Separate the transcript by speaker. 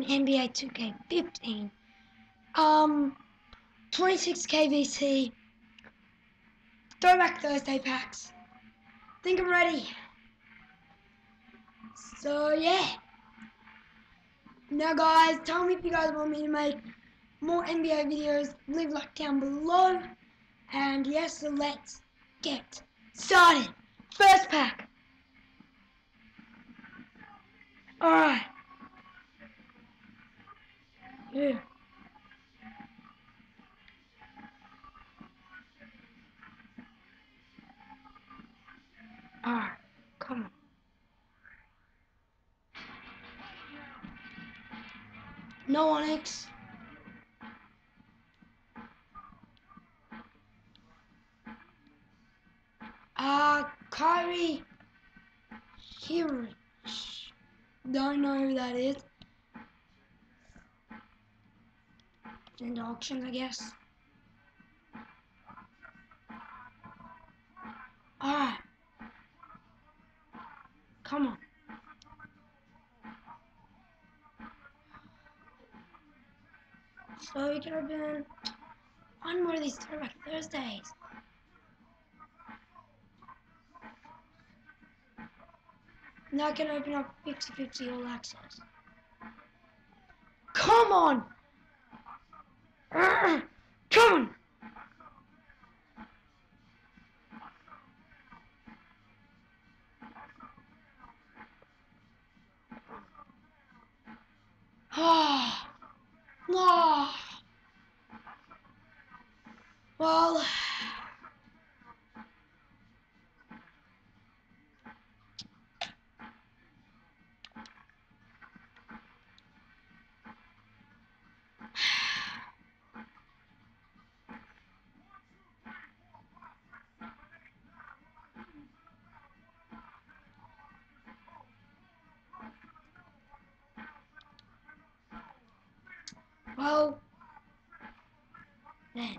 Speaker 1: on NBA 2k15. 26k VC. Throwback Thursday packs. Think I'm ready. So yeah. Now guys, tell me if you guys want me to make more NBA videos. Leave a like down below. And yes, so let's get started. First pack. Alright. Yeah. Alright, come on. No Onyx. Kyrie Hirsch. Don't know who that is. In the auction, I guess. Alright. Come on. So we can open one more of these Throwback Thursdays. Now I can open up 50-50 all access. Come on! Come on! Ah, no. Well, then.